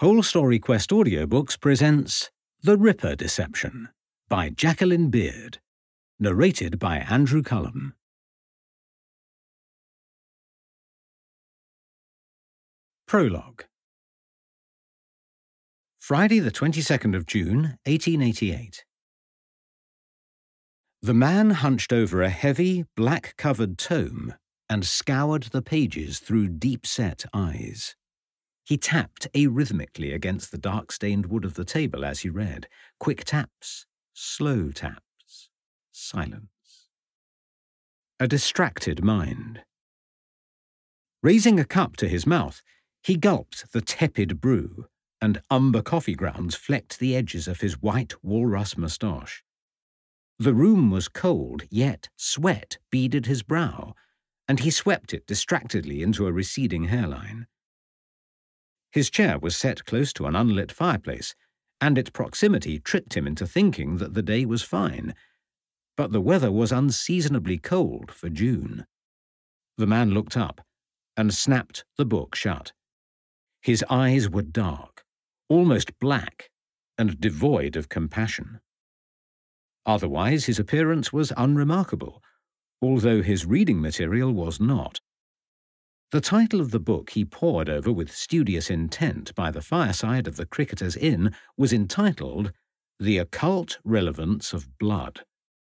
Whole Story Quest Audiobooks presents The Ripper Deception by Jacqueline Beard, narrated by Andrew Cullum. Prologue. Friday the 22nd of June, 1888. The man hunched over a heavy, black-covered tome and scoured the pages through deep-set eyes. He tapped arrhythmically against the dark-stained wood of the table as he read. Quick taps, slow taps, silence. A distracted mind. Raising a cup to his mouth, he gulped the tepid brew, and umber coffee grounds flecked the edges of his white walrus moustache. The room was cold, yet sweat beaded his brow, and he swept it distractedly into a receding hairline. His chair was set close to an unlit fireplace, and its proximity tricked him into thinking that the day was fine, but the weather was unseasonably cold for June. The man looked up and snapped the book shut. His eyes were dark, almost black, and devoid of compassion. Otherwise, his appearance was unremarkable, although his reading material was not. The title of the book he pored over with studious intent by the fireside of the Cricketers' Inn was entitled The Occult Relevance of Blood.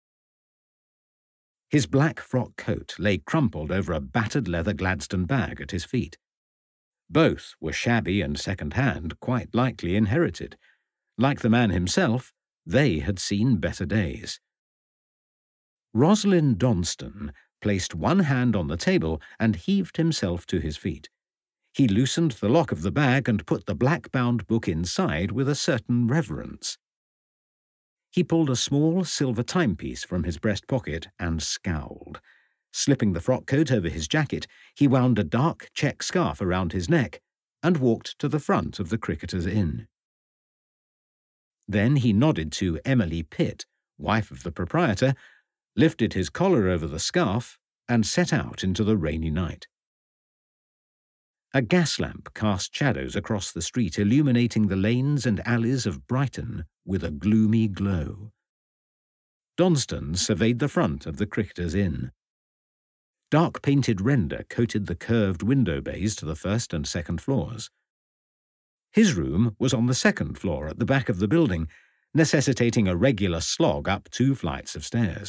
His black frock coat lay crumpled over a battered leather Gladstone bag at his feet. Both were shabby and second-hand, quite likely inherited. Like the man himself, they had seen better days. Rosalind Donston placed one hand on the table and heaved himself to his feet. He loosened the lock of the bag and put the black-bound book inside with a certain reverence. He pulled a small silver timepiece from his breast pocket and scowled. Slipping the frock coat over his jacket, he wound a dark check scarf around his neck and walked to the front of the Cricketers' Inn. Then he nodded to Emily Pitt, wife of the proprietor, lifted his collar over the scarf, and set out into the rainy night. A gas lamp cast shadows across the street, illuminating the lanes and alleys of Brighton with a gloomy glow. Donston surveyed the front of the Cricketers' Inn. Dark-painted render coated the curved window bays to the first and second floors. His room was on the second floor at the back of the building, necessitating a regular slog up 2 flights of stairs.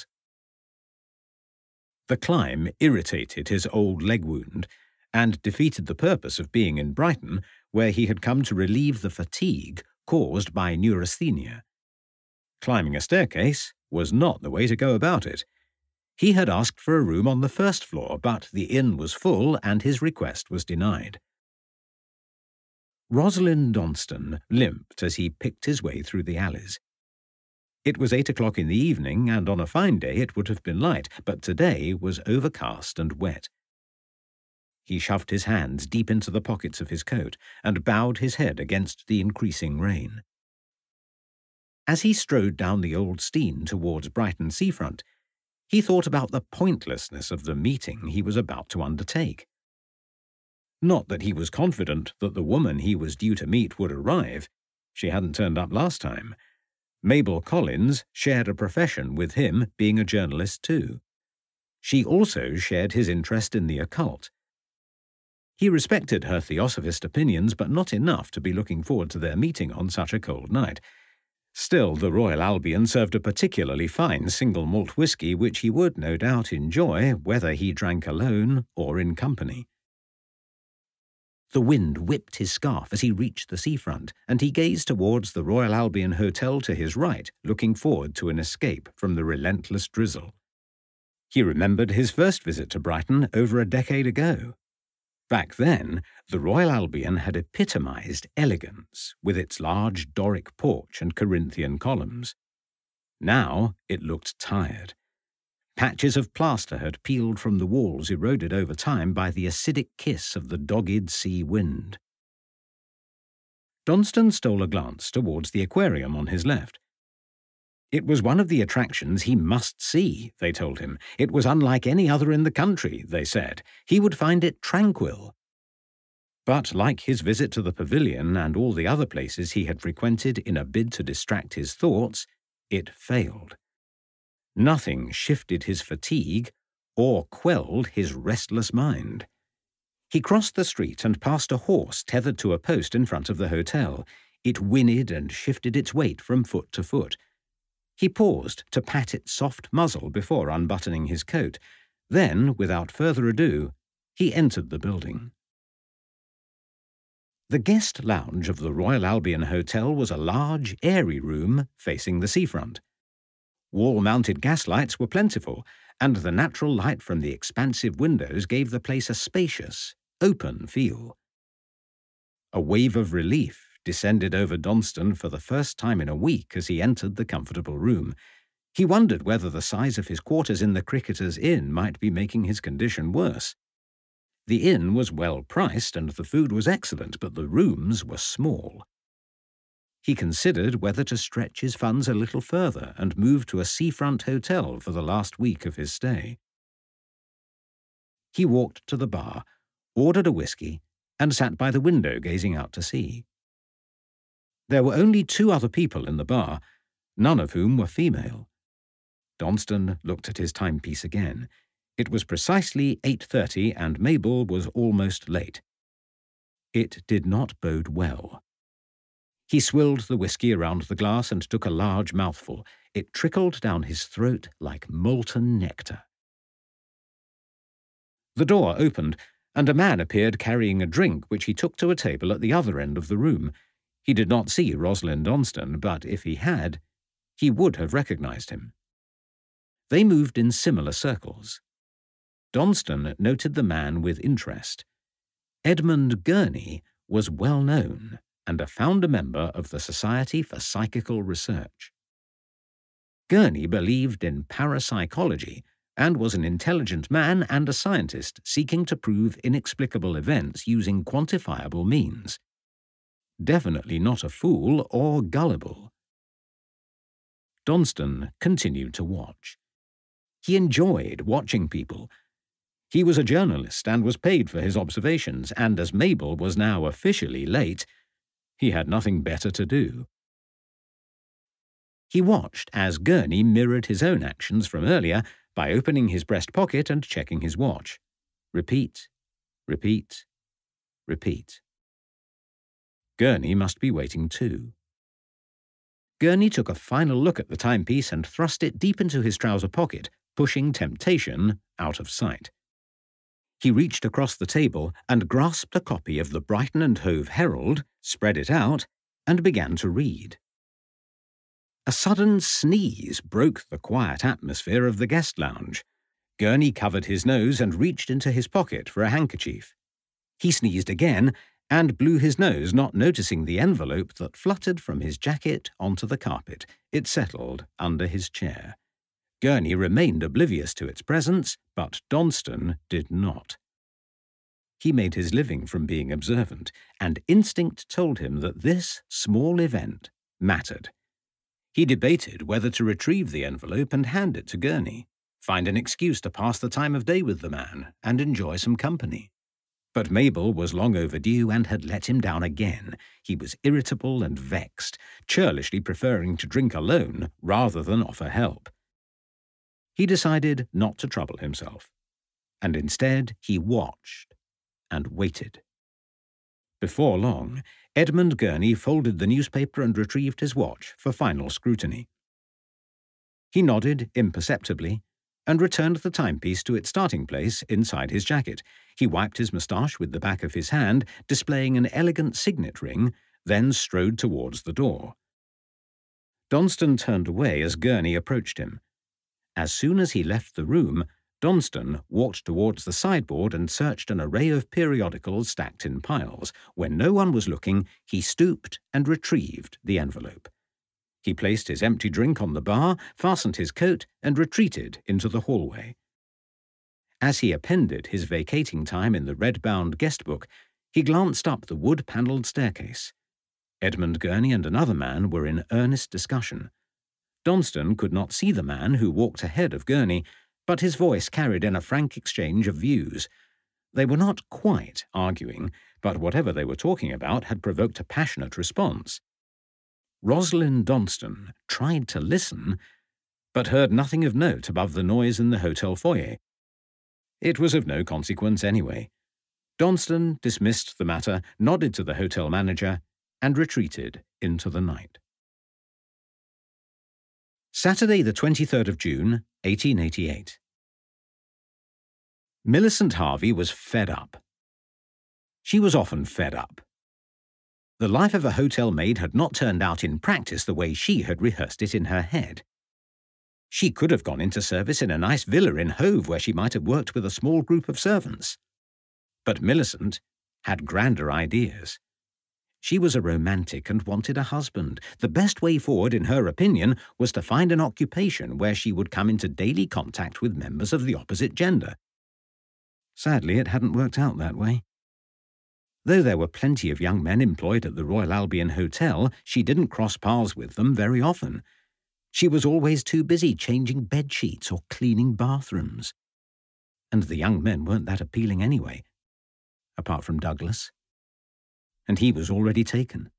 The climb irritated his old leg wound and defeated the purpose of being in Brighton, where he had come to relieve the fatigue caused by neurasthenia. Climbing a staircase was not the way to go about it. He had asked for a room on the first floor, but the inn was full and his request was denied. Rosalind Donston limped as he picked his way through the alleys. It was 8 o'clock in the evening, and on a fine day it would have been light, but today was overcast and wet. He shoved his hands deep into the pockets of his coat and bowed his head against the increasing rain. As he strode down the Old Steine towards Brighton seafront, he thought about the pointlessness of the meeting he was about to undertake. Not that he was confident that the woman he was due to meet would arrive. She hadn't turned up last time. Mabel Collins shared a profession with him, being a journalist too. She also shared his interest in the occult. He respected her theosophist opinions, but not enough to be looking forward to their meeting on such a cold night. Still, the Royal Albion served a particularly fine single malt whisky which he would no doubt enjoy whether he drank alone or in company. The wind whipped his scarf as he reached the seafront, and he gazed towards the Royal Albion Hotel to his right, looking forward to an escape from the relentless drizzle. He remembered his first visit to Brighton over a decade ago. Back then, the Royal Albion had epitomized elegance with its large Doric porch and Corinthian columns. Now it looked tired. Patches of plaster had peeled from the walls, eroded over time by the acidic kiss of the dogged sea wind. Donston stole a glance towards the aquarium on his left. It was one of the attractions he must see, they told him. It was unlike any other in the country, they said. He would find it tranquil. But like his visit to the pavilion and all the other places he had frequented in a bid to distract his thoughts, it failed. Nothing shifted his fatigue or quelled his restless mind. He crossed the street and passed a horse tethered to a post in front of the hotel. It whinnied and shifted its weight from foot to foot. He paused to pat its soft muzzle before unbuttoning his coat. Then, without further ado, he entered the building. The guest lounge of the Royal Albion Hotel was a large, airy room facing the seafront. Wall-mounted gaslights were plentiful, and the natural light from the expansive windows gave the place a spacious, open feel. A wave of relief descended over Donston for the first time in a week as he entered the comfortable room. He wondered whether the size of his quarters in the Cricketers' Inn might be making his condition worse. The inn was well priced and the food was excellent, but the rooms were small. He considered whether to stretch his funds a little further and move to a seafront hotel for the last week of his stay. He walked to the bar, ordered a whiskey, and sat by the window gazing out to sea. There were only 2 other people in the bar, none of whom were female. Donston looked at his timepiece again. It was precisely 8:30 and Mabel was almost late. It did not bode well. He swilled the whiskey around the glass and took a large mouthful. It trickled down his throat like molten nectar. The door opened, and a man appeared carrying a drink which he took to a table at the other end of the room. He did not see Rosalind Donston, but if he had, he would have recognized him. They moved in similar circles. Donston noted the man with interest. Edmund Gurney was well known and a founder member of the Society for Psychical Research. Gurney believed in parapsychology and was an intelligent man and a scientist seeking to prove inexplicable events using quantifiable means. Definitely not a fool or gullible. Donston continued to watch. He enjoyed watching people. He was a journalist and was paid for his observations, and as Mabel was now officially late, he had nothing better to do. He watched as Gurney mirrored his own actions from earlier by opening his breast pocket and checking his watch. Repeat, repeat, repeat. Gurney must be waiting too. Gurney took a final look at the timepiece and thrust it deep into his trouser pocket, pushing temptation out of sight. He reached across the table and grasped a copy of the Brighton and Hove Herald, spread it out, and began to read. A sudden sneeze broke the quiet atmosphere of the guest lounge. Gurney covered his nose and reached into his pocket for a handkerchief. He sneezed again and blew his nose, not noticing the envelope that fluttered from his jacket onto the carpet. It settled under his chair. Gurney remained oblivious to its presence, but Donston did not. He made his living from being observant, and instinct told him that this small event mattered. He debated whether to retrieve the envelope and hand it to Gurney, find an excuse to pass the time of day with the man, and enjoy some company. But Mabel was long overdue and had let him down again. He was irritable and vexed, churlishly preferring to drink alone rather than offer help. He decided not to trouble himself, and instead he watched and waited. Before long, Edmund Gurney folded the newspaper and retrieved his watch for final scrutiny. He nodded imperceptibly and returned the timepiece to its starting place inside his jacket. He wiped his moustache with the back of his hand, displaying an elegant signet ring, then strode towards the door. Donston turned away as Gurney approached him. As soon as he left the room, Donston walked towards the sideboard and searched an array of periodicals stacked in piles. When no one was looking, he stooped and retrieved the envelope. He placed his empty drink on the bar, fastened his coat, and retreated into the hallway. As he appended his vacating time in the red-bound guest book, he glanced up the wood-panelled staircase. Edmund Gurney and another man were in earnest discussion. Donston could not see the man who walked ahead of Gurney, but his voice carried in a frank exchange of views. They were not quite arguing, but whatever they were talking about had provoked a passionate response. Rosalind Donston tried to listen, but heard nothing of note above the noise in the hotel foyer. It was of no consequence anyway. Donston dismissed the matter, nodded to the hotel manager, and retreated into the night. Saturday, the 23rd of June, 1888. Millicent Harvey was fed up. She was often fed up. The life of a hotel maid had not turned out in practice the way she had rehearsed it in her head. She could have gone into service in a nice villa in Hove where she might have worked with a small group of servants. But Millicent had grander ideas. She was a romantic and wanted a husband. The best way forward, in her opinion, was to find an occupation where she would come into daily contact with members of the opposite gender. Sadly, it hadn't worked out that way. Though there were plenty of young men employed at the Royal Albion Hotel, she didn't cross paths with them very often. She was always too busy changing bedsheets or cleaning bathrooms. And the young men weren't that appealing anyway, apart from Douglas. And he was already taken.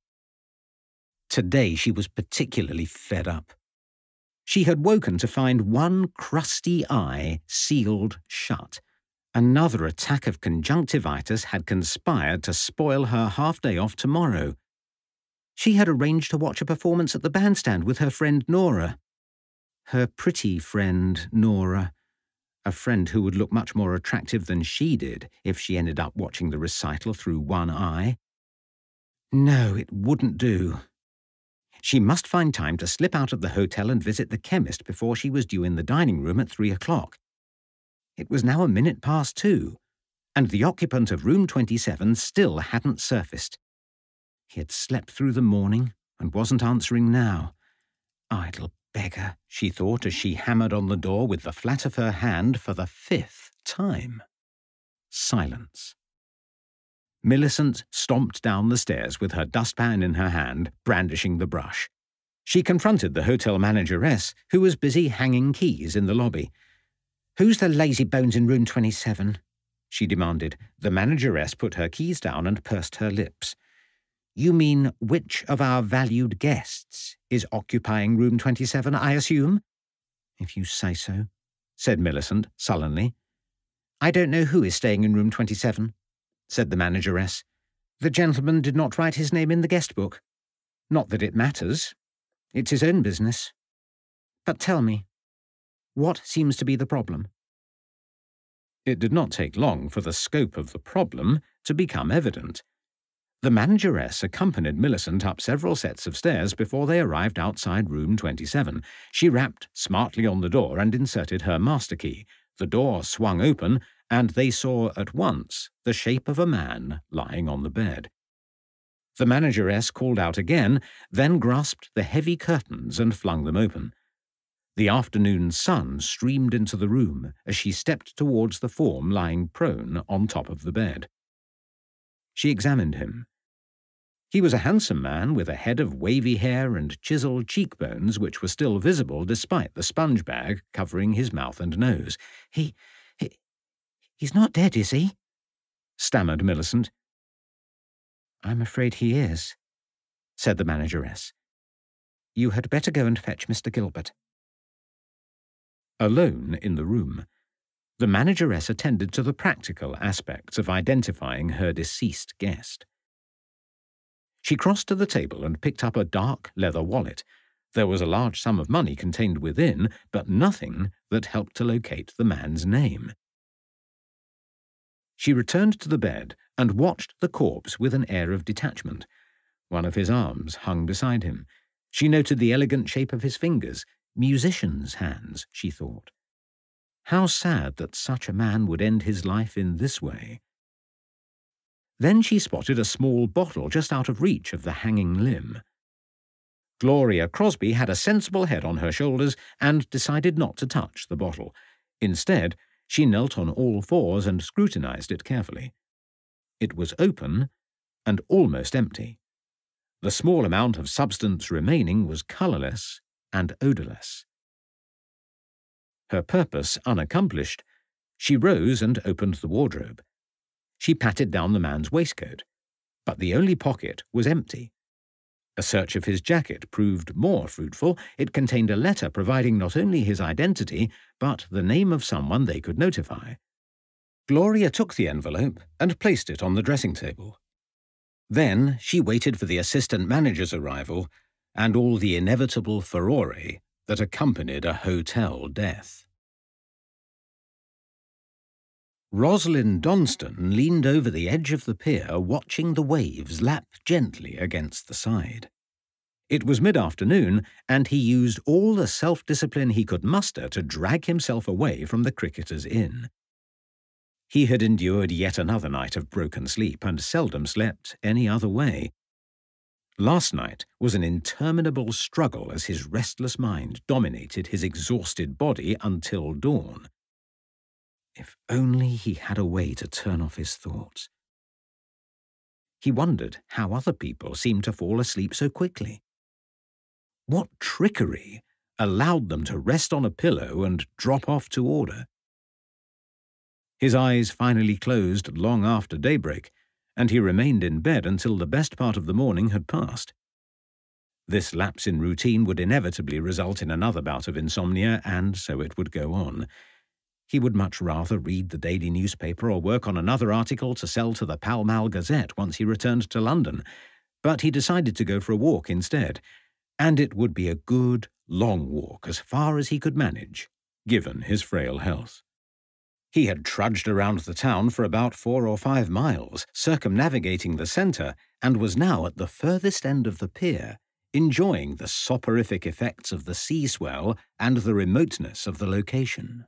Today she was particularly fed up. She had woken to find one crusty eye sealed shut. Another attack of conjunctivitis had conspired to spoil her half-day off tomorrow. She had arranged to watch a performance at the bandstand with her friend Nora. Her pretty friend Nora. A friend who would look much more attractive than she did if she ended up watching the recital through one eye. No, it wouldn't do. She must find time to slip out of the hotel and visit the chemist before she was due in the dining room at 3 o'clock. It was now 2:05, and the occupant of room 27 still hadn't surfaced. He had slept through the morning and wasn't answering now. Idle beggar, she thought as she hammered on the door with the flat of her hand for the 5th time. Silence. Millicent stomped down the stairs with her dustpan in her hand, brandishing the brush. She confronted the hotel manageress, who was busy hanging keys in the lobby. "Who's the lazy bones in room 27? She demanded. The manageress put her keys down and pursed her lips. "You mean which of our valued guests is occupying room 27, I assume?" "If you say so," said Millicent sullenly. "I don't know who is staying in room 27, said the manageress. "The gentleman did not write his name in the guest book. Not that it matters. It's his own business. But tell me, what seems to be the problem?" It did not take long for the scope of the problem to become evident. The manageress accompanied Millicent up several sets of stairs before they arrived outside room 27. She rapped smartly on the door and inserted her master key. The door swung open, and they saw at once the shape of a man lying on the bed. The manageress called out again, then grasped the heavy curtains and flung them open. The afternoon sun streamed into the room as she stepped towards the form lying prone on top of the bed. She examined him. He was a handsome man with a head of wavy hair and chiseled cheekbones which were still visible despite the sponge bag covering his mouth and nose. He's not dead, is he?" stammered Millicent. "I'm afraid he is," said the manageress. "You had better go and fetch Mr. Gilbert." Alone in the room, the manageress attended to the practical aspects of identifying her deceased guest. She crossed to the table and picked up a dark leather wallet. There was a large sum of money contained within, but nothing that helped to locate the man's name. She returned to the bed and watched the corpse with an air of detachment. One of his arms hung beside him. She noted the elegant shape of his fingers. Musician's hands, she thought. How sad that such a man would end his life in this way. Then she spotted a small bottle just out of reach of the hanging limb. Gloria Crosby had a sensible head on her shoulders and decided not to touch the bottle. Instead, she knelt on all fours and scrutinized it carefully. It was open and almost empty. The small amount of substance remaining was colourless and odourless. Her purpose unaccomplished, she rose and opened the wardrobe. She patted down the man's waistcoat, but the only pocket was empty. A search of his jacket proved more fruitful. It contained a letter providing not only his identity, but the name of someone they could notify. Gloria took the envelope and placed it on the dressing table. Then she waited for the assistant manager's arrival and all the inevitable furore that accompanied a hotel death. Rosalind Donston leaned over the edge of the pier, watching the waves lap gently against the side. It was mid-afternoon, and he used all the self-discipline he could muster to drag himself away from the Cricketers' Inn. He had endured yet another night of broken sleep and seldom slept any other way. Last night was an interminable struggle as his restless mind dominated his exhausted body until dawn. If only he had a way to turn off his thoughts. He wondered how other people seemed to fall asleep so quickly. What trickery allowed them to rest on a pillow and drop off to order? His eyes finally closed long after daybreak, and he remained in bed until the best part of the morning had passed. This lapse in routine would inevitably result in another bout of insomnia, and so it would go on. He would much rather read the daily newspaper or work on another article to sell to the Pall Mall Gazette once he returned to London, but he decided to go for a walk instead, and it would be a good, long walk as far as he could manage, given his frail health. He had trudged around the town for about 4 or 5 miles, circumnavigating the centre, and was now at the furthest end of the pier, enjoying the soporific effects of the sea swell and the remoteness of the location.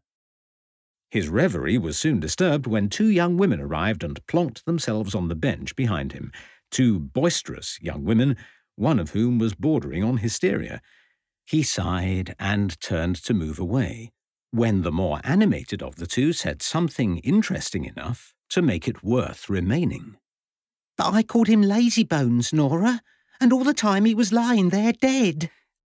His reverie was soon disturbed when 2 young women arrived and plonked themselves on the bench behind him, 2 boisterous young women, one of whom was bordering on hysteria. He sighed and turned to move away, when the more animated of the 2 said something interesting enough to make it worth remaining. "But I called him Lazybones, Nora, and all the time he was lying there dead."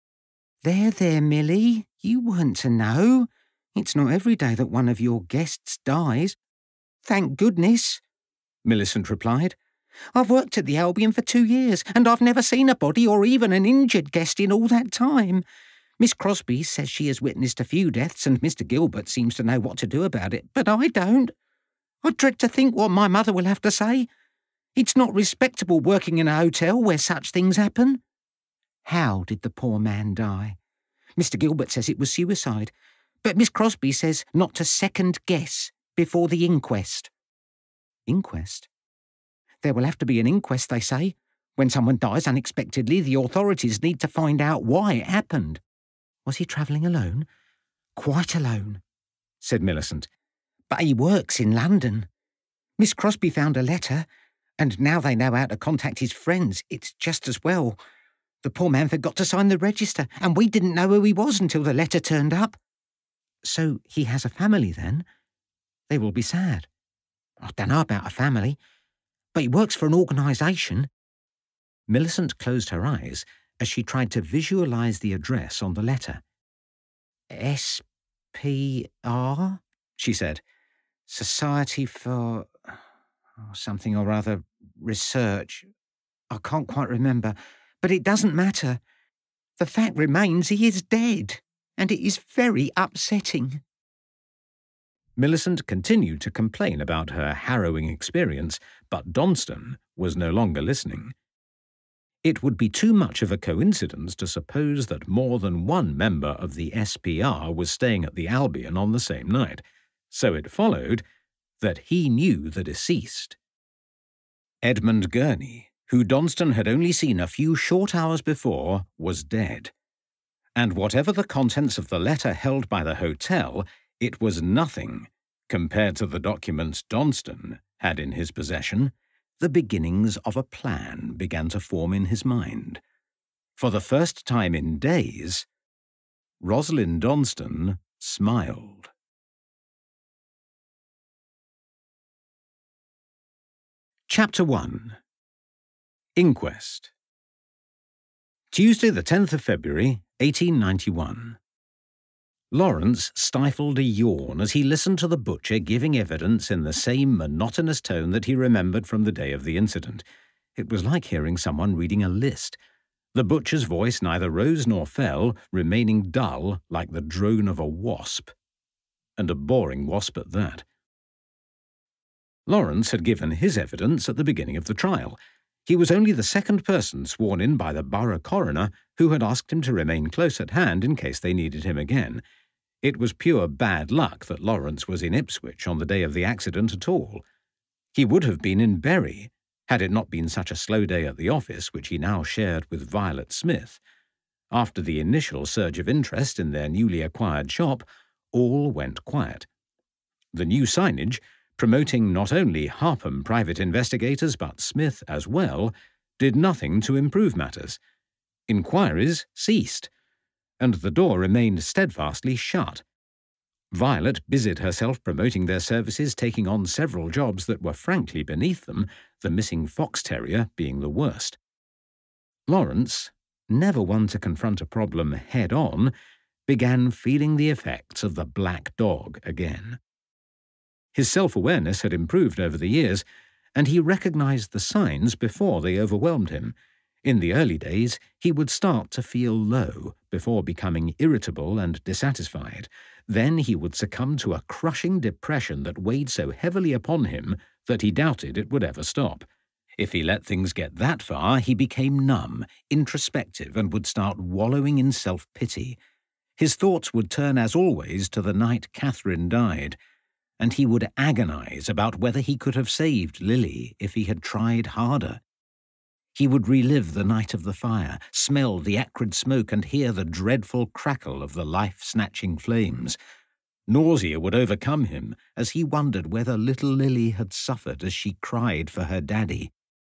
There, Millie, you weren't to know. It's not every day that one of your guests dies." "Thank goodness," Millicent replied. "I've worked at the Albion for 2 years, and I've never seen a body or even an injured guest in all that time. Miss Crosby says she has witnessed a few deaths, and Mr. Gilbert seems to know what to do about it, but I don't. I dread to think what my mother will have to say. It's not respectable working in a hotel where such things happen." "How did the poor man die?" "Mr. Gilbert says it was suicide, but Miss Crosby says not to second-guess before the inquest." "Inquest? There will have to be an inquest, they say. When someone dies unexpectedly, the authorities need to find out why it happened." "Was he travelling alone?" "Quite alone," said Millicent. "But he works in London. Miss Crosby found a letter, and now they know how to contact his friends. It's just as well. The poor man forgot to sign the register, and we didn't know who he was until the letter turned up." "So he has a family, then? They will be sad." "I don't know about a family, but he works for an organisation." Millicent closed her eyes as she tried to visualise the address on the letter. "S.P.R., she said. "Society for something or other, research. I can't quite remember, but it doesn't matter. The fact remains he is dead, and it is very upsetting." Millicent continued to complain about her harrowing experience, but Donston was no longer listening. It would be too much of a coincidence to suppose that more than one member of the SPR was staying at the Albion on the same night, so it followed that he knew the deceased. Edmund Gurney, who Donston had only seen a few short hours before, was dead. And whatever the contents of the letter held by the hotel, it was nothing compared to the documents Donston had in his possession. The beginnings of a plan began to form in his mind. For the first time in days, Rosalind Donston smiled. Chapter 1. Inquest. Tuesday the 10th of February, 1891. Lawrence stifled a yawn as he listened to the butcher giving evidence in the same monotonous tone that he remembered from the day of the incident. It was like hearing someone reading a list. The butcher's voice neither rose nor fell, remaining dull like the drone of a wasp. And a boring wasp at that. Lawrence had given his evidence at the beginning of the trial. He was only the second person sworn in by the borough coroner who had asked him to remain close at hand in case they needed him again. It was pure bad luck that Lawrence was in Ipswich on the day of the accident at all. He would have been in Bury, had it not been such a slow day at the office, which he now shared with Violet Smith. After the initial surge of interest in their newly acquired shop, all went quiet. The new signage, promoting not only Harpham private investigators but Smith as well, did nothing to improve matters. Inquiries ceased, and the door remained steadfastly shut. Violet busied herself promoting their services, taking on several jobs that were frankly beneath them, the missing fox terrier being the worst. Lawrence, never one to confront a problem head-on, began feeling the effects of the black dog again. His self-awareness had improved over the years, and he recognized the signs before they overwhelmed him. In the early days, he would start to feel low before becoming irritable and dissatisfied. Then he would succumb to a crushing depression that weighed so heavily upon him that he doubted it would ever stop. If he let things get that far, he became numb, introspective, and would start wallowing in self-pity. His thoughts would turn, as always, to the night Catherine died, and he would agonize about whether he could have saved Lily if he had tried harder. He would relive the night of the fire, smell the acrid smoke, and hear the dreadful crackle of the life-snatching flames. Nausea would overcome him as he wondered whether little Lily had suffered as she cried for her daddy.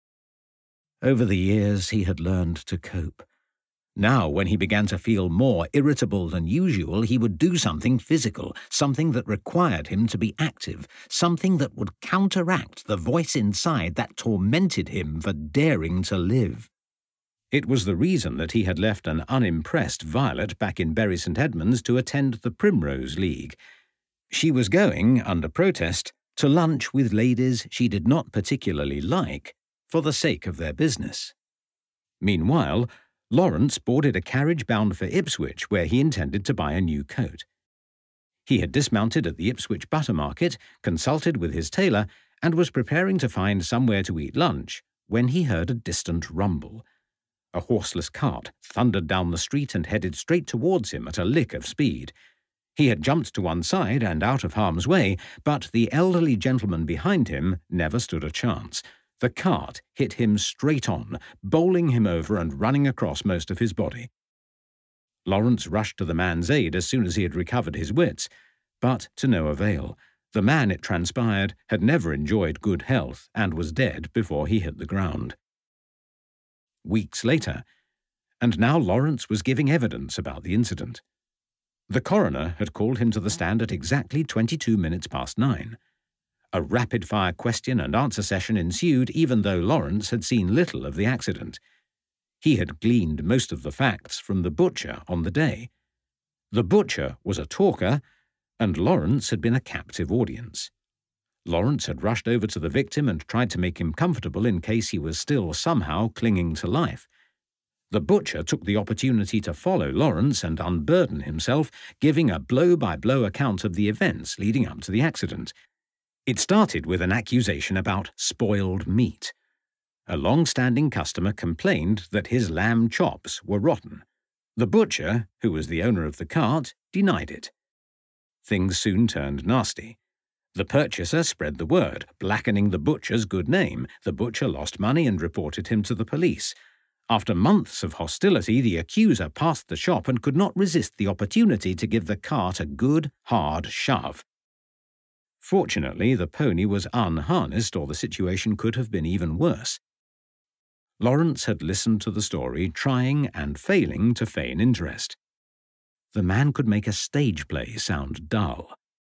Over the years, he had learned to cope. Now, when he began to feel more irritable than usual, he would do something physical, something that required him to be active, something that would counteract the voice inside that tormented him for daring to live. It was the reason that he had left an unimpressed Violet back in Bury St Edmunds to attend the Primrose League. She was going, under protest, to lunch with ladies she did not particularly like, for the sake of their business. Meanwhile, Lawrence boarded a carriage bound for Ipswich, where he intended to buy a new coat. He had dismounted at the Ipswich butter market, consulted with his tailor, and was preparing to find somewhere to eat lunch when he heard a distant rumble. A horseless cart thundered down the street and headed straight towards him at a lick of speed. He had jumped to one side and out of harm's way, but the elderly gentleman behind him never stood a chance. The cart hit him straight on, bowling him over and running across most of his body. Lawrence rushed to the man's aid as soon as he had recovered his wits, but to no avail. The man, it transpired, had never enjoyed good health and was dead before he hit the ground. Weeks later, and now Lawrence was giving evidence about the incident. The coroner had called him to the stand at exactly 22 minutes past 9. A rapid-fire question-and-answer session ensued, even though Lawrence had seen little of the accident. He had gleaned most of the facts from the butcher on the day. The butcher was a talker, and Lawrence had been a captive audience. Lawrence had rushed over to the victim and tried to make him comfortable in case he was still somehow clinging to life. The butcher took the opportunity to follow Lawrence and unburden himself, giving a blow-by-blow account of the events leading up to the accident. It started with an accusation about spoiled meat. A long-standing customer complained that his lamb chops were rotten. The butcher, who was the owner of the cart, denied it. Things soon turned nasty. The purchaser spread the word, blackening the butcher's good name. The butcher lost money and reported him to the police. After months of hostility, the accuser passed the shop and could not resist the opportunity to give the cart a good, hard shove. Fortunately, the pony was unharnessed, or the situation could have been even worse. Lawrence had listened to the story, trying and failing to feign interest. The man could make a stage play sound dull.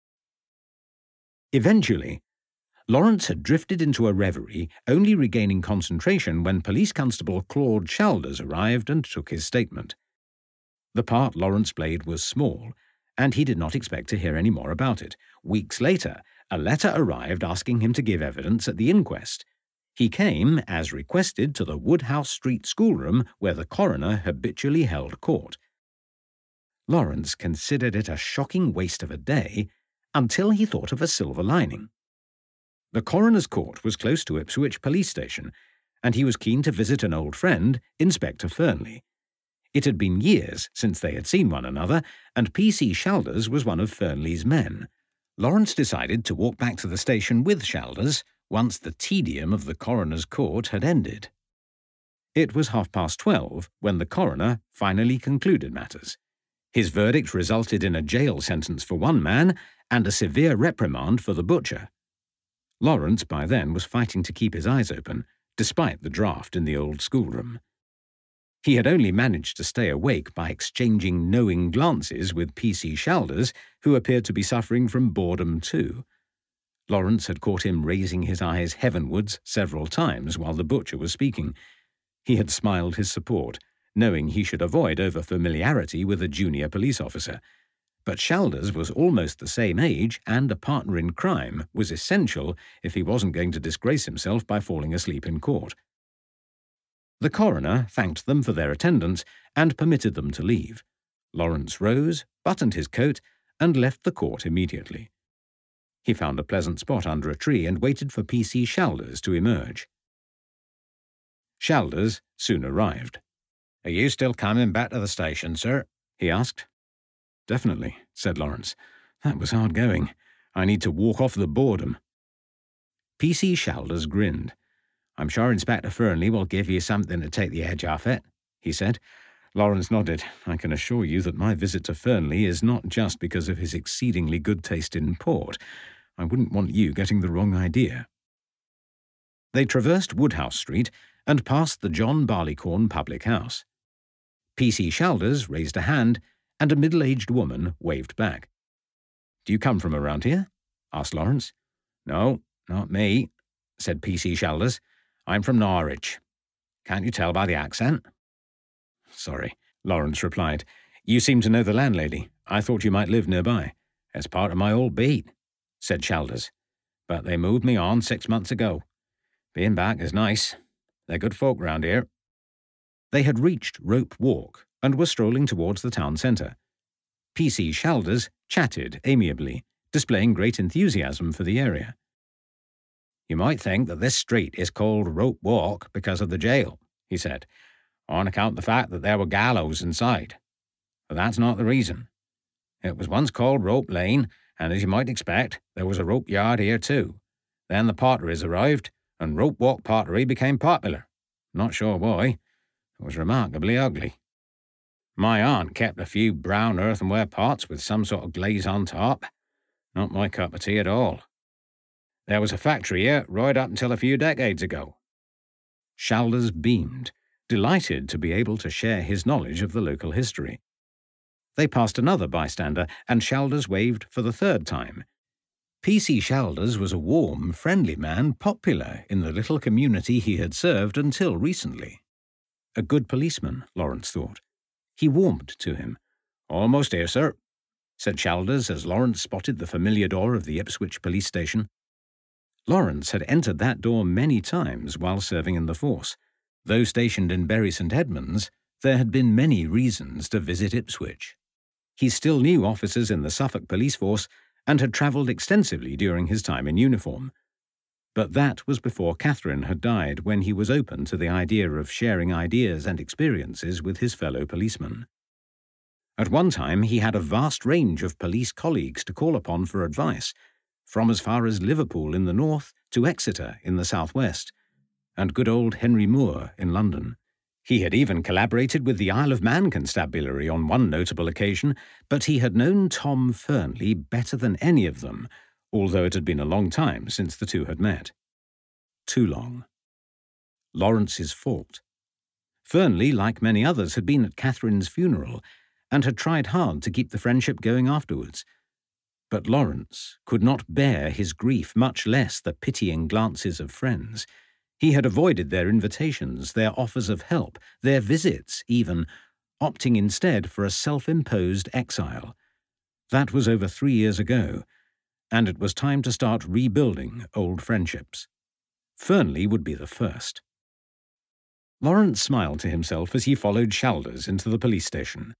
Eventually, Lawrence had drifted into a reverie, only regaining concentration when Police Constable Claude Chalders arrived and took his statement. The part Lawrence played was small, and he did not expect to hear any more about it. Weeks later, a letter arrived asking him to give evidence at the inquest. He came, as requested, to the Woodhouse Street schoolroom where the coroner habitually held court. Lawrence considered it a shocking waste of a day until he thought of a silver lining. The coroner's court was close to Ipswich police station, and he was keen to visit an old friend, Inspector Fernley. It had been years since they had seen one another, and P.C. Shalders was one of Fernley's men. Lawrence decided to walk back to the station with Shalders once the tedium of the coroner's court had ended. It was 12:30 when the coroner finally concluded matters. His verdict resulted in a jail sentence for one man and a severe reprimand for the butcher. Lawrence, by then, was fighting to keep his eyes open, despite the draught in the old schoolroom. He had only managed to stay awake by exchanging knowing glances with P.C. Shalders, who appeared to be suffering from boredom too. Lawrence had caught him raising his eyes heavenwards several times while the butcher was speaking. He had smiled his support, knowing he should avoid over-familiarity with a junior police officer. But Shalders was almost the same age, and a partner in crime was essential if he wasn't going to disgrace himself by falling asleep in court. The coroner thanked them for their attendance and permitted them to leave. Lawrence rose, buttoned his coat, and left the court immediately. He found a pleasant spot under a tree and waited for P.C. Shalders to emerge. Shalders soon arrived. "Are you still coming back to the station, sir?" he asked. "Definitely," said Lawrence. "That was hard going. I need to walk off the boredom." P.C. Shalders grinned. "I'm sure Inspector Fernley will give you something to take the edge off it," he said. Lawrence nodded. "I can assure you that my visit to Fernley is not just because of his exceedingly good taste in port. I wouldn't want you getting the wrong idea." They traversed Woodhouse Street and passed the John Barleycorn public house. P.C. Shalders raised a hand, and a middle-aged woman waved back. "Do you come from around here?" asked Lawrence. "No, not me," said P.C. Shalders. "I'm from Norwich. Can't you tell by the accent?" "Sorry," Lawrence replied. "You seem to know the landlady. I thought you might live nearby." "It's part of my old beat," said Shalders. "But they moved me on 6 months ago. Being back is nice. They're good folk round here." They had reached Rope Walk and were strolling towards the town centre. P.C. Shalders chatted amiably, displaying great enthusiasm for the area. "You might think that this street is called Rope Walk because of the jail," he said, "on account of the fact that there were gallows inside. But that's not the reason. It was once called Rope Lane, and as you might expect, there was a rope yard here too. Then the potteries arrived, and Rope Walk pottery became popular. Not sure why. It was remarkably ugly. My aunt kept a few brown earthenware pots with some sort of glaze on top. Not my cup of tea at all. There was a factory here right up until a few decades ago." Shalders beamed, delighted to be able to share his knowledge of the local history. They passed another bystander, and Shalders waved for the third time. P.C. Shalders was a warm, friendly man, popular in the little community he had served until recently. A good policeman, Lawrence thought. He warmed to him. "Almost here, sir," said Shalders as Lawrence spotted the familiar door of the Ipswich police station. Lawrence had entered that door many times while serving in the force. Though stationed in Bury St. Edmunds, there had been many reasons to visit Ipswich. He still knew officers in the Suffolk police force and had travelled extensively during his time in uniform. But that was before Catherine had died, when he was open to the idea of sharing ideas and experiences with his fellow policemen. At one time he had a vast range of police colleagues to call upon for advice, from as far as Liverpool in the north to Exeter in the southwest, and good old Henry Moore in London. He had even collaborated with the Isle of Man Constabulary on one notable occasion, but he had known Tom Fernley better than any of them, although it had been a long time since the two had met. Too long. Lawrence's fault. Fernley, like many others, had been at Catherine's funeral and had tried hard to keep the friendship going afterwards. But Lawrence could not bear his grief, much less the pitying glances of friends. He had avoided their invitations, their offers of help, their visits even, opting instead for a self-imposed exile. That was over 3 years ago, and it was time to start rebuilding old friendships. Fernley would be the first. Lawrence smiled to himself as he followed Shalders into the police station.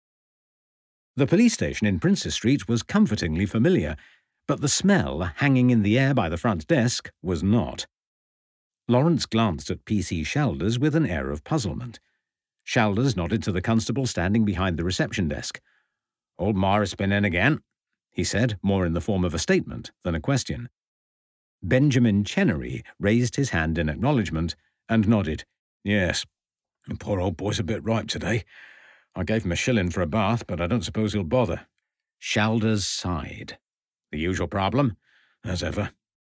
The police station in Princess Street was comfortingly familiar, but the smell hanging in the air by the front desk was not. Lawrence glanced at PC Shalders with an air of puzzlement. Shalders nodded to the constable standing behind the reception desk. "Old Morris been in again?" he said, more in the form of a statement than a question. Benjamin Chenery raised his hand in acknowledgement and nodded. "Yes, the poor old boy's a bit ripe today. I gave him a shilling for a bath, but I don't suppose he'll bother." Shalders sighed. "The usual problem, as ever."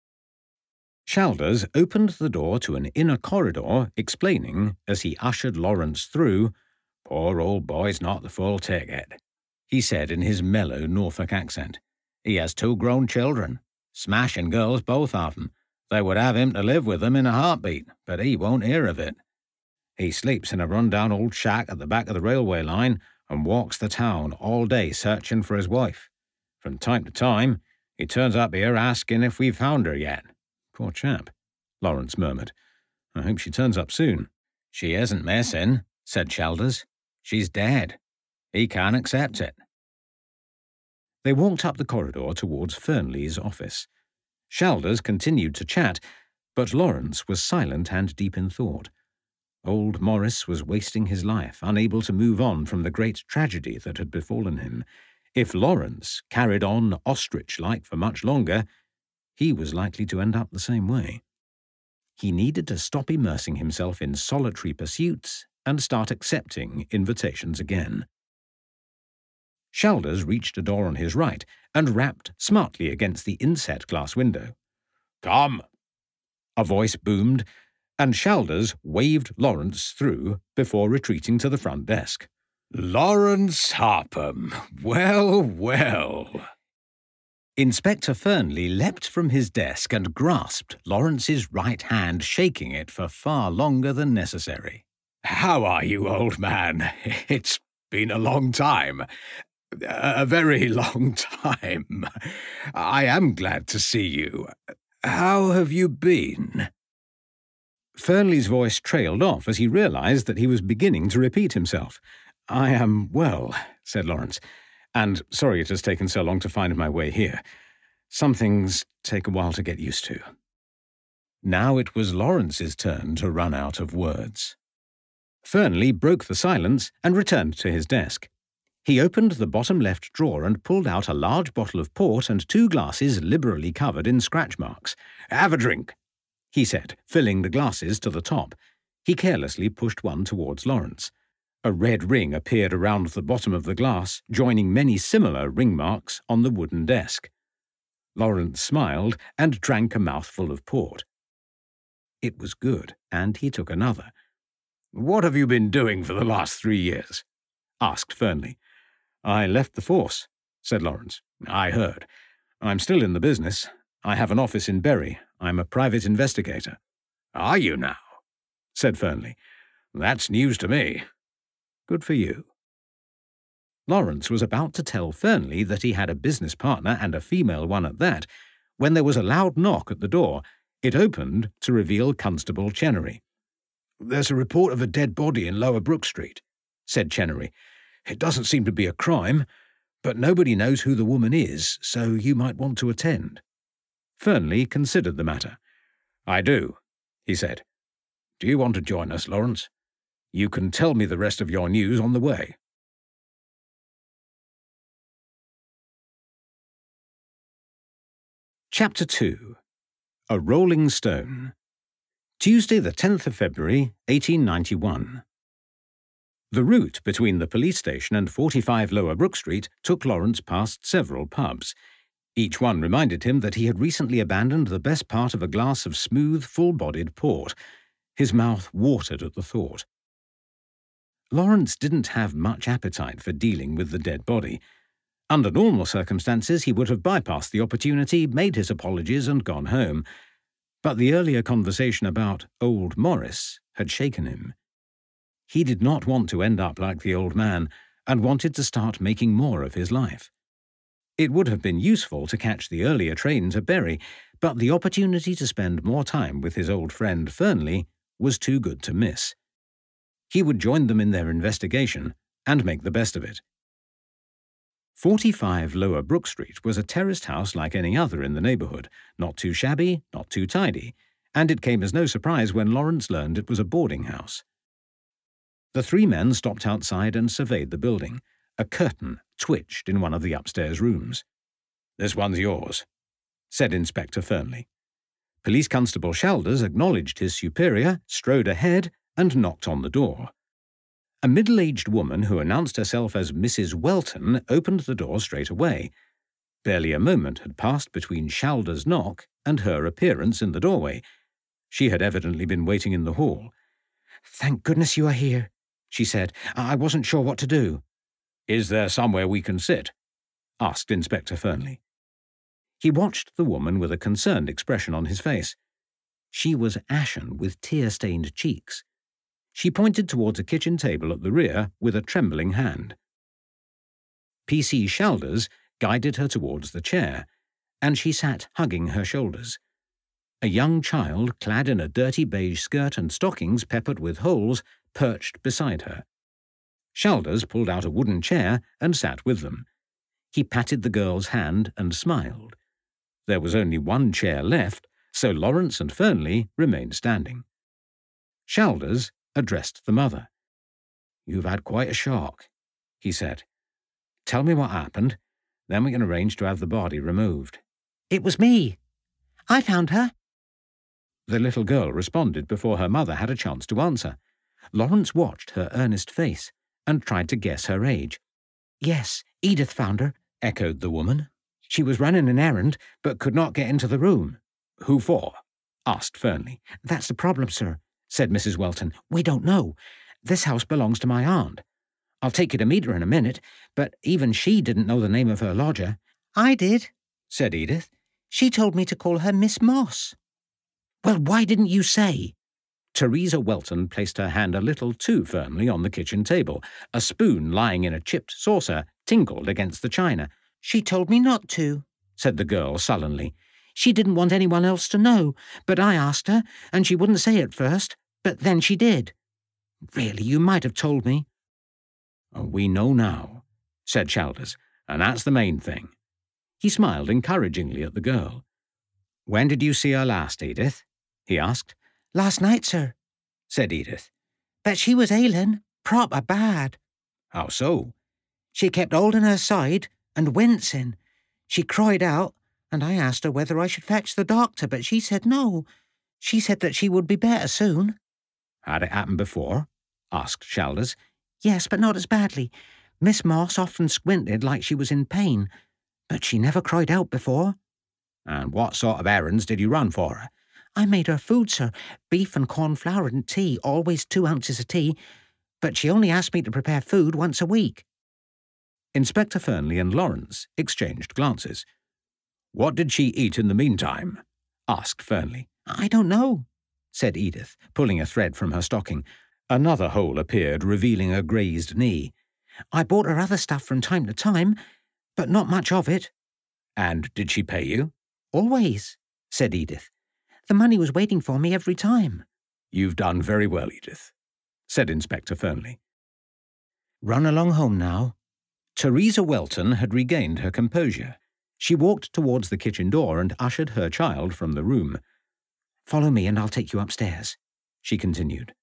Shalders opened the door to an inner corridor, explaining, as he ushered Lawrence through, "Poor old boy's not the full ticket," he said in his mellow Norfolk accent. "He has 2 grown children, smashing girls, both of them. They would have him to live with them in a heartbeat, but he won't hear of it. He sleeps in a run-down old shack at the back of the railway line and walks the town all day searching for his wife. From time to time, he turns up here asking if we've found her yet." "Poor chap," Lawrence murmured. "I hope she turns up soon." "She isn't missing," said Shalders. "She's dead. He can't accept it." They walked up the corridor towards Fernley's office. Shalders continued to chat, but Lawrence was silent and deep in thought. Old Morris was wasting his life, unable to move on from the great tragedy that had befallen him. If Lawrence carried on ostrich-like for much longer, he was likely to end up the same way. He needed to stop immersing himself in solitary pursuits and start accepting invitations again. Shalders reached a door on his right and rapped smartly against the inset glass window. "Come!" a voice boomed, and Shalders waved Lawrence through before retreating to the front desk. "Lawrence Harpham! Well, well!" Inspector Fernley leapt from his desk and grasped Lawrence's right hand, shaking it for far longer than necessary. "How are you, old man? It's been a long time. A very long time. I am glad to see you. How have you been?" Fernley's voice trailed off as he realized that he was beginning to repeat himself. "I am well," said Lawrence, "and sorry it has taken so long to find my way here. Some things take a while to get used to." Now it was Lawrence's turn to run out of words. Fernley broke the silence and returned to his desk. He opened the bottom left drawer and pulled out a large bottle of port and 2 glasses liberally covered in scratch marks. "Have a drink," he said, filling the glasses to the top. He carelessly pushed one towards Lawrence. A red ring appeared around the bottom of the glass, joining many similar ring marks on the wooden desk. Lawrence smiled and drank a mouthful of port. It was good, and he took another. "What have you been doing for the last 3 years?" asked Fernley. "I left the force," said Lawrence. "I heard. I'm still in the business. I have an office in Bury. I'm a private investigator." "Are you now?" said Fernley. "That's news to me." "Good for you." Lawrence was about to tell Fernley that he had a business partner, and a female one at that, when there was a loud knock at the door. It opened to reveal Constable Chenery. "There's a report of a dead body in Lower Brook Street," said Chenery. "It doesn't seem to be a crime, but nobody knows who the woman is, so you might want to attend." Fernley considered the matter. "I do," he said. "Do you want to join us, Lawrence? You can tell me the rest of your news on the way." Chapter 2. A Rolling Stone. Tuesday, the 10th of February, 1891. The route between the police station and 45 Lower Brook Street took Lawrence past several pubs. Each one reminded him that he had recently abandoned the best part of a glass of smooth, full-bodied port. His mouth watered at the thought. Lawrence didn't have much appetite for dealing with the dead body. Under normal circumstances, he would have bypassed the opportunity, made his apologies, and gone home. But the earlier conversation about old Morris had shaken him. He did not want to end up like the old man, and wanted to start making more of his life. It would have been useful to catch the earlier train to Bury, but the opportunity to spend more time with his old friend Fernley was too good to miss. He would join them in their investigation and make the best of it. 45 Lower Brook Street was a terraced house like any other in the neighbourhood, not too shabby, not too tidy, and it came as no surprise when Lawrence learned it was a boarding house. The three men stopped outside and surveyed the building. A curtain twitched in one of the upstairs rooms. "This one's yours," said Inspector Fernley. Police Constable Shalders acknowledged his superior, strode ahead, and knocked on the door. A middle-aged woman who announced herself as Mrs. Welton opened the door straight away. Barely a moment had passed between Shalders' knock and her appearance in the doorway. She had evidently been waiting in the hall. "Thank goodness you are here," she said. "I wasn't sure what to do." "Is there somewhere we can sit?" asked Inspector Fernley. He watched the woman with a concerned expression on his face. She was ashen with tear-stained cheeks. She pointed towards a kitchen table at the rear with a trembling hand. P.C. Shalders guided her towards the chair, and she sat hugging her shoulders. A young child, clad in a dirty beige skirt and stockings peppered with holes, perched beside her. Shalders pulled out a wooden chair and sat with them. He patted the girl's hand and smiled. There was only one chair left, so Lawrence and Fernley remained standing. Shalders addressed the mother. "You've had quite a shock," he said. "Tell me what happened, then we can arrange to have the body removed." "It was me. I found her." The little girl responded before her mother had a chance to answer. Lawrence watched her earnest face and tried to guess her age. "Yes, Edith found her," echoed the woman. "She was running an errand, but could not get into the room." "Who for?" asked Fernley. "That's the problem, sir," said Mrs. Welton. "We don't know. This house belongs to my aunt. I'll take you to meet her in a minute, but even she didn't know the name of her lodger." "I did," said Edith. "She told me to call her Miss Moss." "Well, why didn't you say?" Teresa Welton placed her hand a little too firmly on the kitchen table. A spoon lying in a chipped saucer tinkled against the china. "She told me not to," said the girl sullenly. "She didn't want anyone else to know, but I asked her, and she wouldn't say at first, but then she did. Really, you might have told me." "We know now," said Shalders, "and that's the main thing." He smiled encouragingly at the girl. "When did you see her last, Edith?" he asked. "Last night, sir," said Edith. "But she was ailing, proper bad." "How so?" "She kept holding her side and wincing. She cried out, and I asked her whether I should fetch the doctor, but she said no. She said that she would be better soon." "Had it happened before?" asked Shalders. "Yes, but not as badly. Miss Moss often squinted like she was in pain, but she never cried out before." "And what sort of errands did you run for her?" "I made her food, sir. Beef and cornflour and tea, always 2 ounces of tea. But she only asked me to prepare food once a week." Inspector Fernley and Lawrence exchanged glances. "What did she eat in the meantime?" asked Fernley. "I don't know," said Edith, pulling a thread from her stocking. Another hole appeared, revealing a grazed knee. "I bought her other stuff from time to time, but not much of it." "And did she pay you?" "Always," said Edith. "The money was waiting for me every time." "You've done very well, Edith," said Inspector Fernley. "Run along home now." Teresa Welton had regained her composure. She walked towards the kitchen door and ushered her child from the room. "Follow me and I'll take you upstairs," she continued.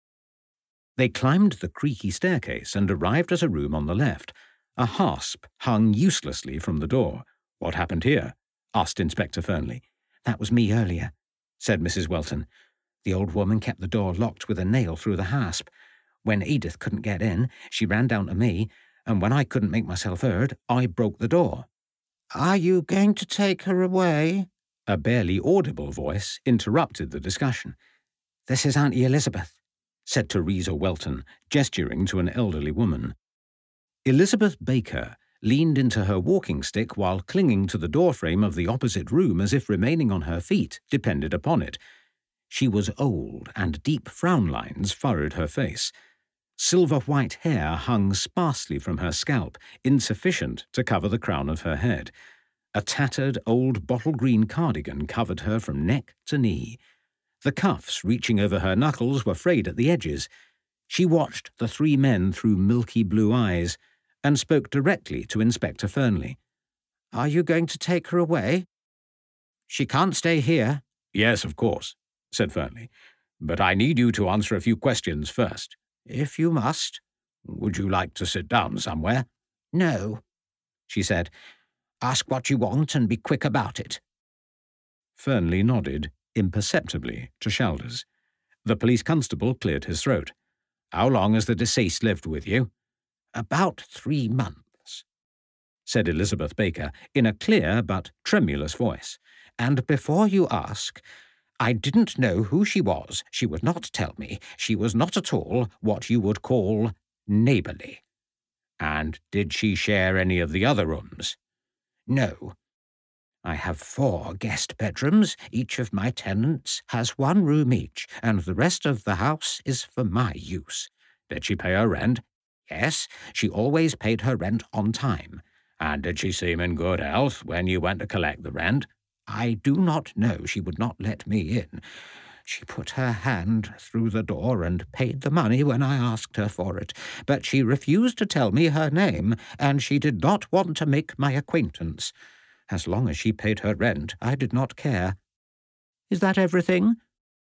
They climbed the creaky staircase and arrived at a room on the left. A hasp hung uselessly from the door. "What happened here?" asked Inspector Fernley. "That was me earlier," said Mrs. Welton. "The old woman kept the door locked with a nail through the hasp. When Edith couldn't get in, she ran down to me, and when I couldn't make myself heard, I broke the door." "Are you going to take her away?" A barely audible voice interrupted the discussion. "This is Auntie Elizabeth," said Teresa Welton, gesturing to an elderly woman. Elizabeth Baker leaned into her walking stick while clinging to the doorframe of the opposite room as if remaining on her feet depended upon it. She was old, and deep frown lines furrowed her face. Silver-white hair hung sparsely from her scalp, insufficient to cover the crown of her head. A tattered old bottle-green cardigan covered her from neck to knee. The cuffs reaching over her knuckles were frayed at the edges. She watched the three men through milky blue eyes and spoke directly to Inspector Fernley. "Are you going to take her away? She can't stay here." "Yes, of course," said Fernley. "But I need you to answer a few questions first." "If you must." "Would you like to sit down somewhere?" "No," she said. "Ask what you want and be quick about it." Fernley nodded imperceptibly to Shalders. The police constable cleared his throat. "How long has the deceased lived with you?" "About 3 months," said Elizabeth Baker in a clear but tremulous voice. "And before you ask, I didn't know who she was. She would not tell me. She was not at all what you would call neighbourly." "And did she share any of the other rooms?" "No. I have 4 guest bedrooms. Each of my tenants has 1 room each, and the rest of the house is for my use." "Did she pay her rent?" "Yes, she always paid her rent on time." "And did she seem in good health when you went to collect the rent?" "I do not know. She would not let me in. She put her hand through the door and paid the money when I asked her for it, but she refused to tell me her name, and she did not want to make my acquaintance. As long as she paid her rent, I did not care. Is that everything?"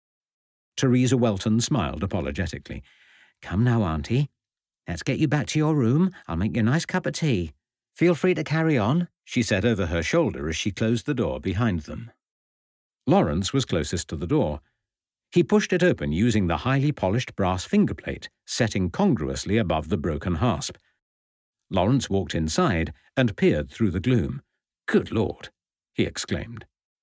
Teresa Welton smiled apologetically. "Come now, Auntie. Let's get you back to your room. I'll make you a nice cup of tea. Feel free to carry on," she said over her shoulder as she closed the door behind them. Lawrence was closest to the door. He pushed it open using the highly polished brass fingerplate, setting congruously above the broken hasp. Lawrence walked inside and peered through the gloom. "Good Lord!" he exclaimed.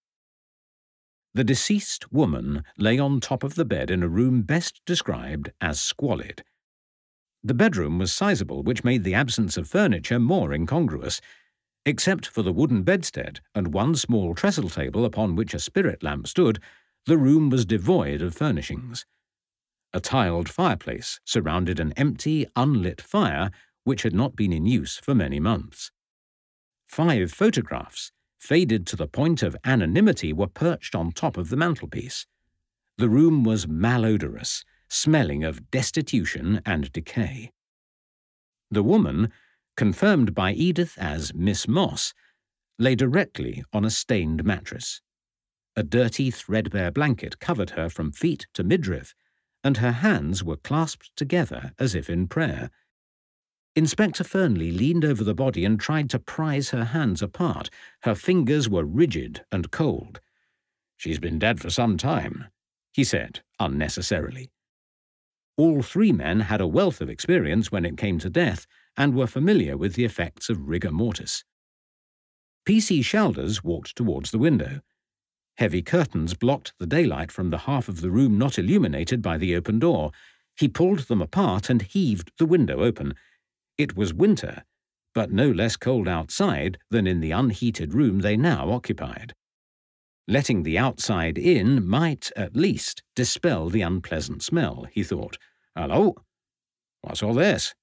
The deceased woman lay on top of the bed in a room best described as squalid. The bedroom was sizable, which made the absence of furniture more incongruous. Except for the wooden bedstead and 1 small trestle table upon which a spirit lamp stood, the room was devoid of furnishings. A tiled fireplace surrounded an empty, unlit fire which had not been in use for many months. 5 photographs, faded to the point of anonymity, were perched on top of the mantelpiece. The room was malodorous, smelling of destitution and decay. The woman, confirmed by Edith as Miss Moss, lay directly on a stained mattress. A dirty, threadbare blanket covered her from feet to midriff, and her hands were clasped together as if in prayer. Inspector Fernley leaned over the body and tried to prise her hands apart. Her fingers were rigid and cold. "She's been dead for some time," he said unnecessarily. All 3 men had a wealth of experience when it came to death and were familiar with the effects of rigor mortis. P.C. Shalders walked towards the window. Heavy curtains blocked the daylight from the half of the room not illuminated by the open door. He pulled them apart and heaved the window open. It was winter, but no less cold outside than in the unheated room they now occupied. Letting the outside in might, at least, dispel the unpleasant smell, he thought. "Hello? What's all this?"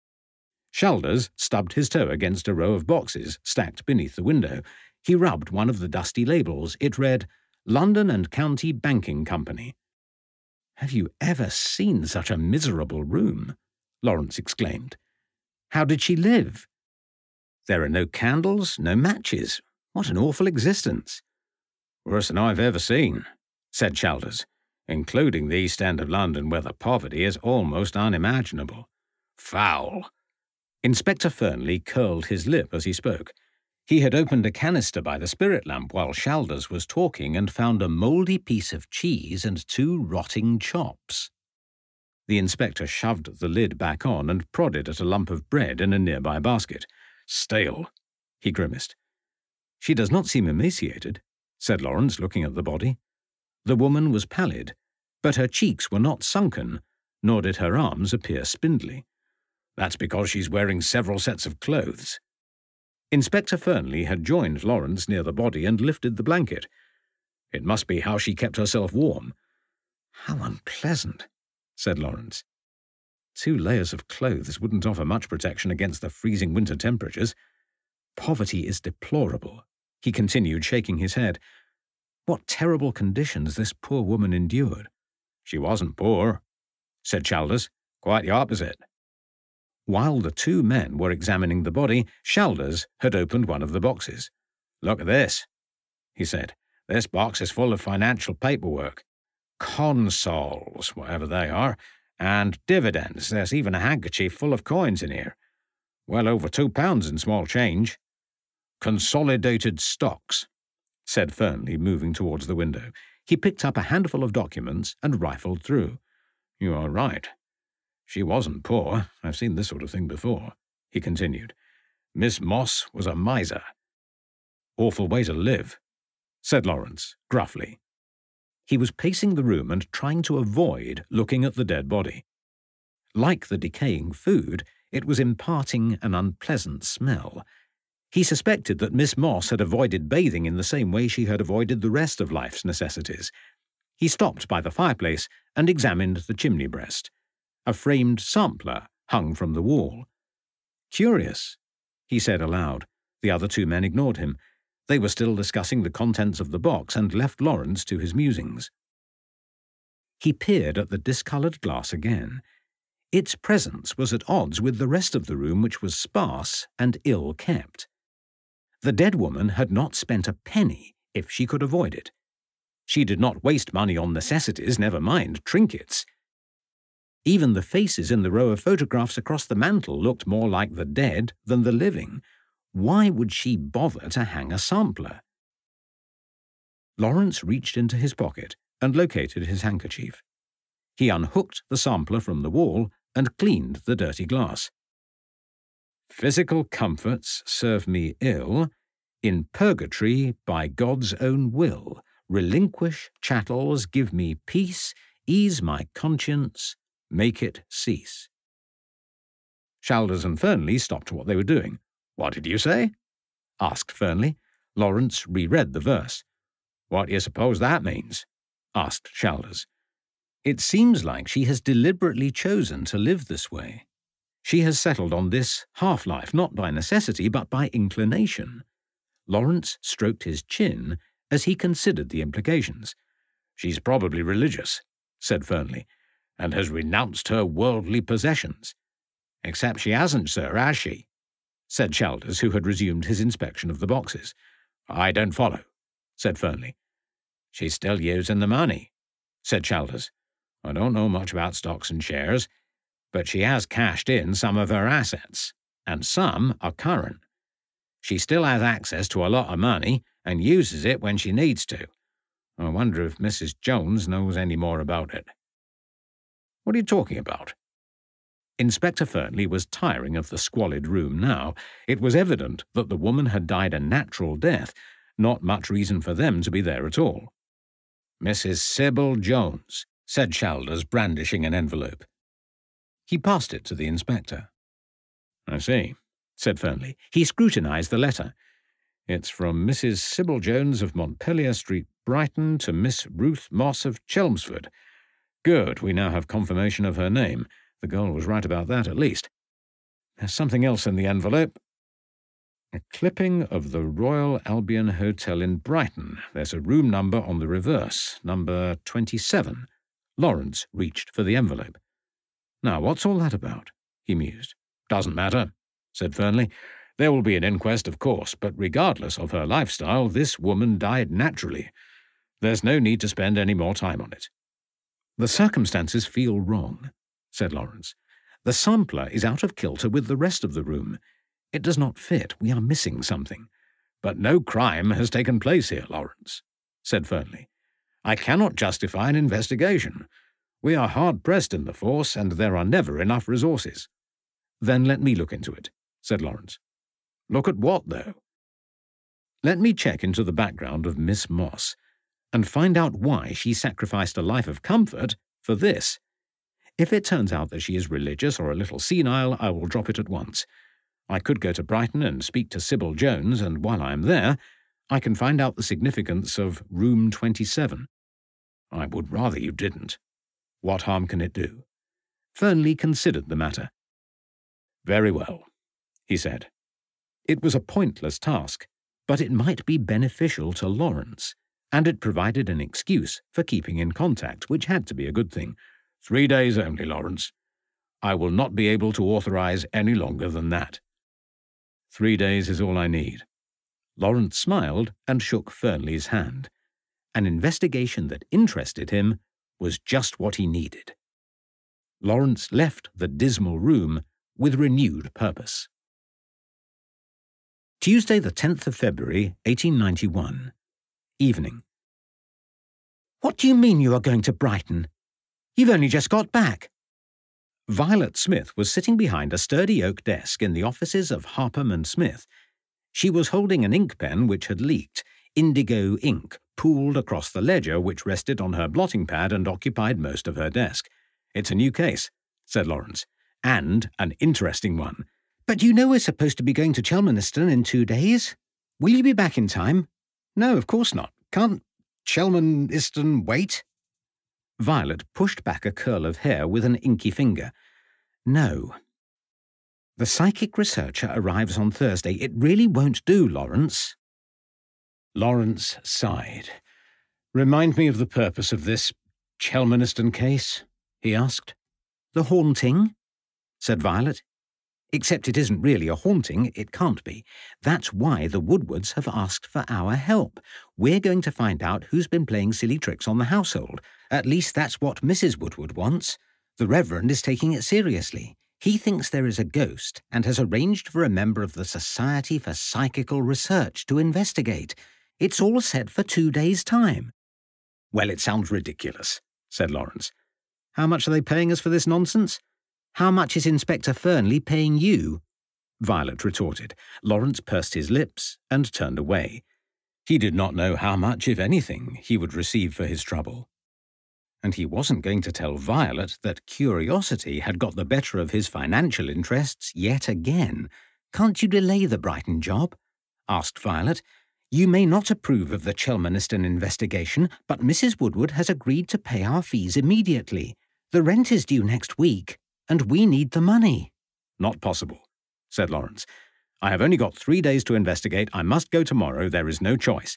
Shalders stubbed his toe against a row of boxes stacked beneath the window. He rubbed one of the dusty labels. It read, "London and County Banking Company." "Have you ever seen such a miserable room?" Lawrence exclaimed. "How did she live?" "There are no candles, no matches. What an awful existence." "Worse than I've ever seen," said Shalders, "including the East End of London, where the poverty is almost unimaginable. Foul." Inspector Fernley curled his lip as he spoke. He had opened a canister by the spirit lamp while Shalders was talking and found a mouldy piece of cheese and 2 rotting chops. The inspector shoved the lid back on and prodded at a lump of bread in a nearby basket. "Stale," he grimaced. "She does not seem emaciated," said Lawrence, looking at the body. The woman was pallid, but her cheeks were not sunken, nor did her arms appear spindly. "That's because she's wearing several sets of clothes." Inspector Fernley had joined Lawrence near the body and lifted the blanket. "It must be how she kept herself warm." "How unpleasant," said Lawrence. 2 layers of clothes wouldn't offer much protection against the freezing winter temperatures. Poverty is deplorable, he continued, shaking his head. What terrible conditions this poor woman endured. She wasn't poor, said Chalders. Quite the opposite. While the 2 men were examining the body, Chalders had opened one of the boxes. Look at this, he said. This box is full of financial paperwork. Consols, whatever they are, and dividends. There's even a handkerchief full of coins in here. Well over £2 in small change. Consolidated stocks, said Fernley, moving towards the window. He picked up a handful of documents and rifled through. You are right. She wasn't poor. I've seen this sort of thing before, he continued. Miss Moss was a miser. Awful way to live, said Lawrence, gruffly. He was pacing the room and trying to avoid looking at the dead body. Like the decaying food, it was imparting an unpleasant smell. He suspected that Miss Moss had avoided bathing in the same way she had avoided the rest of life's necessities. He stopped by the fireplace and examined the chimney breast. A framed sampler hung from the wall. Curious, he said aloud. The other 2 men ignored him. They were still discussing the contents of the box and left Lawrence to his musings. He peered at the discoloured glass again. Its presence was at odds with the rest of the room, which was sparse and ill-kept. The dead woman had not spent a penny if she could avoid it. She did not waste money on necessities, never mind trinkets. Even the faces in the row of photographs across the mantel looked more like the dead than the living. Why would she bother to hang a sampler? Lawrence reached into his pocket and located his handkerchief. He unhooked the sampler from the wall and cleaned the dirty glass. Physical comforts serve me ill. In purgatory, by God's own will, relinquish chattels, give me peace, ease my conscience, make it cease. Chalders and Fernley stopped what they were doing. What did you say? Asked Fernley. Lawrence reread the verse. What do you suppose that means? Asked Chalders. It seems like she has deliberately chosen to live this way. She has settled on this half-life not by necessity but by inclination. Lawrence stroked his chin as he considered the implications. She's probably religious, said Fernley, and has renounced her worldly possessions. Except she hasn't, sir, has she? Said Chalders, who had resumed his inspection of the boxes. I don't follow, said Fernley. She's still using the money, said Chalders. I don't know much about stocks and shares, but she has cashed in some of her assets, and some are current. She still has access to a lot of money and uses it when she needs to. I wonder if Mrs. Jones knows any more about it. What are you talking about? Inspector Fernley was tiring of the squalid room now. It was evident that the woman had died a natural death, not much reason for them to be there at all. Mrs. Sybil Jones, said Chalders, brandishing an envelope. He passed it to the inspector. I see, said Fernley. He scrutinized the letter. It's from Mrs. Sybil Jones of Montpelier Street, Brighton, to Miss Ruth Moss of Chelmsford. Good, we now have confirmation of her name. The girl was right about that, at least. There's something else in the envelope. A clipping of the Royal Albion Hotel in Brighton. There's a room number on the reverse, number 27. Lawrence reached for the envelope. Now, what's all that about? He mused. Doesn't matter, said Fernley. There will be an inquest, of course, but regardless of her lifestyle, this woman died naturally. There's no need to spend any more time on it. The circumstances feel wrong, said Lawrence. The sampler is out of kilter with the rest of the room. It does not fit. We are missing something. But no crime has taken place here, Lawrence, said Fernley. I cannot justify an investigation. We are hard-pressed in the force, and there are never enough resources. Then let me look into it, said Lawrence. Look at what, though? Let me check into the background of Miss Moss, and find out why she sacrificed a life of comfort for this. If it turns out that she is religious or a little senile, I will drop it at once. I could go to Brighton and speak to Sybil Jones, and while I am there, I can find out the significance of room 27. I would rather you didn't. What harm can it do? Fernley considered the matter. "Very well," he said. It was a pointless task, but it might be beneficial to Lawrence, and it provided an excuse for keeping in contact, which had to be a good thing. 3 days only, Lawrence. I will not be able to authorize any longer than that. 3 days is all I need." Lawrence smiled and shook Fernley's hand. An investigation that interested him was just what he needed. Lawrence left the dismal room with renewed purpose. Tuesday, the 10th of February, 1891. Evening. "What do you mean you are going to Brighton? You've only just got back." Violet Smith was sitting behind a sturdy oak desk in the offices of Harpham and Smith. She was holding an ink pen which had leaked, indigo ink pooled across the ledger which rested on her blotting pad and occupied most of her desk. "It's a new case," said Lawrence, "and an interesting one." "But you know we're supposed to be going to Chelmaniston in 2 days. Will you be back in time?" "No, of course not. Can't Chelmaniston wait?" Violet pushed back a curl of hair with an inky finger. "No. The psychic researcher arrives on Thursday. It really won't do, Lawrence." Lawrence sighed. "Remind me of the purpose of this Chelmaniston case?" he asked. "The haunting," said Violet. "Except it isn't really a haunting, it can't be. That's why the Woodwards have asked for our help. We're going to find out who's been playing silly tricks on the household. At least that's what Mrs. Woodward wants. The Reverend is taking it seriously. He thinks there is a ghost and has arranged for a member of the Society for Psychical Research to investigate. It's all set for 2 days' time." "Well, it sounds ridiculous," said Lawrence. "How much are they paying us for this nonsense?" "How much is Inspector Fernley paying you?" Violet retorted. Lawrence pursed his lips and turned away. He did not know how much, if anything, he would receive for his trouble. And he wasn't going to tell Violet that curiosity had got the better of his financial interests yet again. "Can't you delay the Brighton job?" asked Violet. "You may not approve of the Chelmaniston investigation, but Mrs. Woodward has agreed to pay our fees immediately. The rent is due next week, and we need the money." "Not possible," said Lawrence. "I have only got 3 days to investigate. I must go tomorrow. There is no choice."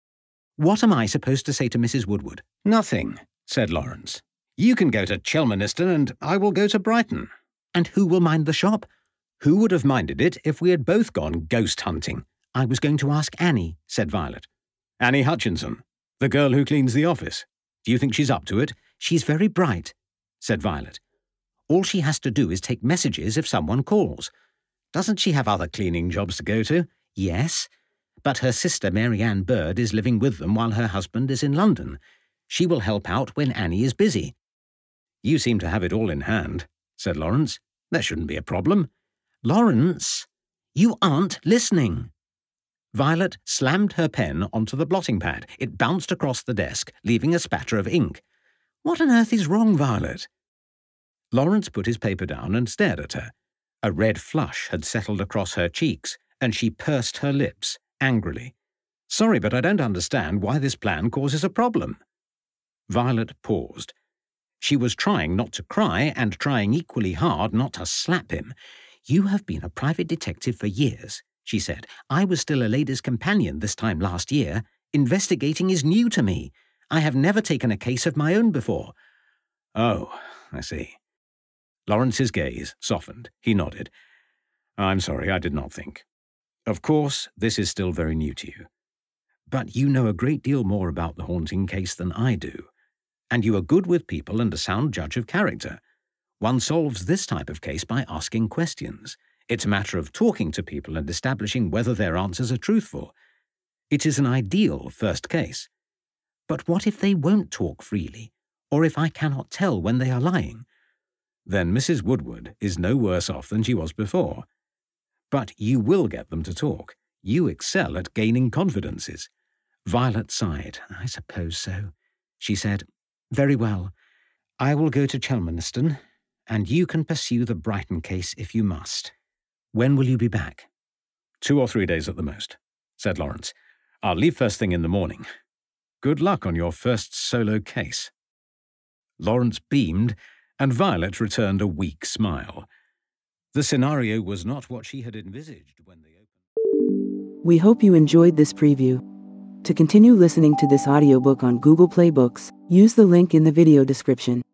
"What am I supposed to say to Mrs. Woodward?" "Nothing," said Lawrence. "You can go to Chelmaniston and I will go to Brighton." "And who will mind the shop?" "Who would have minded it if we had both gone ghost hunting?" "I was going to ask Annie," said Violet. "Annie Hutchinson, the girl who cleans the office. Do you think she's up to it?" "She's very bright," said Violet. "All she has to do is take messages if someone calls." "Doesn't she have other cleaning jobs to go to?" "Yes, but her sister Mary Ann Bird is living with them while her husband is in London. She will help out when Annie is busy." "You seem to have it all in hand," said Lawrence. "There shouldn't be a problem." "Lawrence, you aren't listening." Violet slammed her pen onto the blotting pad. It bounced across the desk, leaving a spatter of ink. "What on earth is wrong, Violet?" Lawrence put his paper down and stared at her. A red flush had settled across her cheeks, and she pursed her lips angrily. "Sorry, but I don't understand why this plan causes a problem." Violet paused. She was trying not to cry and trying equally hard not to slap him. "You have been a private detective for years," she said. "I was still a lady's companion this time last year. Investigating is new to me. I have never taken a case of my own before." "Oh, I see." Lawrence's gaze softened. He nodded. "I'm sorry, I did not think. Of course, this is still very new to you. But you know a great deal more about the haunting case than I do. And you are good with people and a sound judge of character. One solves this type of case by asking questions. It's a matter of talking to people and establishing whether their answers are truthful. It is an ideal first case. But what if they won't talk freely, or if I cannot tell when they are lying? Then Mrs. Woodward is no worse off than she was before. But you will get them to talk. You excel at gaining confidences." Violet sighed. "I suppose so," she said. "Very well. I will go to Chelmaniston, and you can pursue the Brighton case if you must. When will you be back?" 2 or 3 days at the most," said Lawrence. "I'll leave first thing in the morning. Good luck on your first solo case." Lawrence beamed and Violet returned a weak smile. The scenario was not what she had envisaged when they opened. We hope you enjoyed this preview. To continue listening to this audiobook on Google Play Books, use the link in the video description.